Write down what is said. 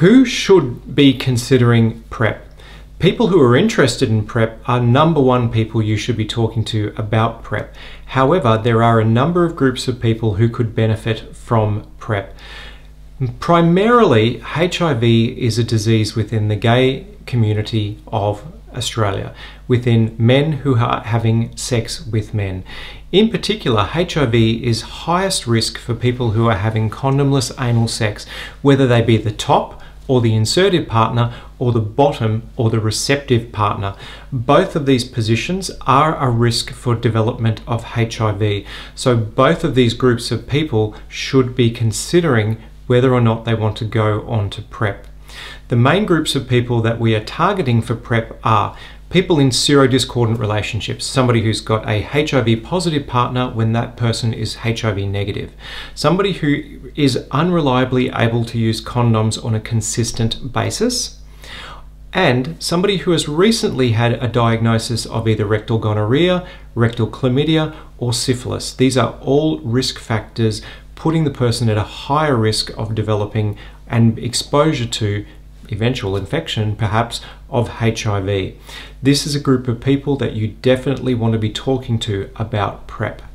Who should be considering PrEP? People who are interested in PrEP are number one people you should be talking to about PrEP. However, there are a number of groups of people who could benefit from PrEP. Primarily, HIV is a disease within the gay community of Australia, within men who are having sex with men. In particular, HIV is highest risk for people who are having condomless anal sex, whether they be the top or the inserted partner, or the bottom or the receptive partner. Both of these positions are a risk for development of HIV. So both of these groups of people should be considering whether or not they want to go on to PrEP. The main groups of people that we are targeting for PrEP are people in serodiscordant relationships, somebody who's got a HIV positive partner when that person is HIV negative, somebody who is unreliably able to use condoms on a consistent basis, and somebody who has recently had a diagnosis of either rectal gonorrhea, rectal chlamydia, or syphilis. These are all risk factors putting the person at a higher risk of developing and exposure to eventual infection, perhaps, of HIV. This is a group of people that you definitely want to be talking to about PrEP.